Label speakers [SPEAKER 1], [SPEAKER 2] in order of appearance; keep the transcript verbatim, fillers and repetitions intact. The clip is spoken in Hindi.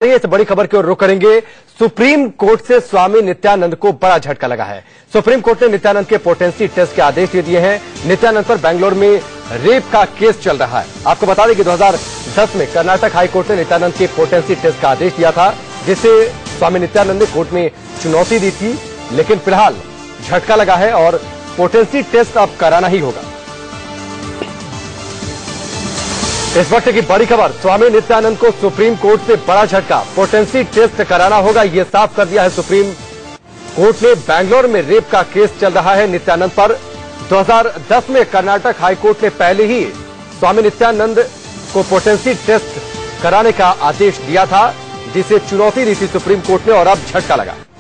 [SPEAKER 1] इस बड़ी खबर की ओर रुख करेंगे। सुप्रीम कोर्ट से स्वामी नित्यानंद को बड़ा झटका लगा है। सुप्रीम कोर्ट ने नित्यानंद के पोटेंसी टेस्ट के आदेश दे दिए हैं। नित्यानंद पर बेंगलोर में रेप का केस चल रहा है। आपको बता दें कि दो हज़ार दस में कर्नाटक हाई कोर्ट ने नित्यानंद के पोटेंसी टेस्ट का आदेश दिया था, जिसे स्वामी नित्यानंद ने कोर्ट में चुनौती दी थी। लेकिन फिलहाल झटका लगा है और पोटेंसी टेस्ट अब कराना ही होगा। इस वक्त की बड़ी खबर, स्वामी नित्यानंद को सुप्रीम कोर्ट से बड़ा झटका, पोटेंसी टेस्ट कराना होगा, यह साफ कर दिया है सुप्रीम कोर्ट ने। बेंगलोर में रेप का केस चल रहा है नित्यानंद पर। दो हज़ार दस में कर्नाटक हाई कोर्ट ने पहले ही स्वामी नित्यानंद को पोटेंसी टेस्ट कराने का आदेश दिया था, जिसे चुनौती दी थी सुप्रीम कोर्ट ने, और अब झटका लगा।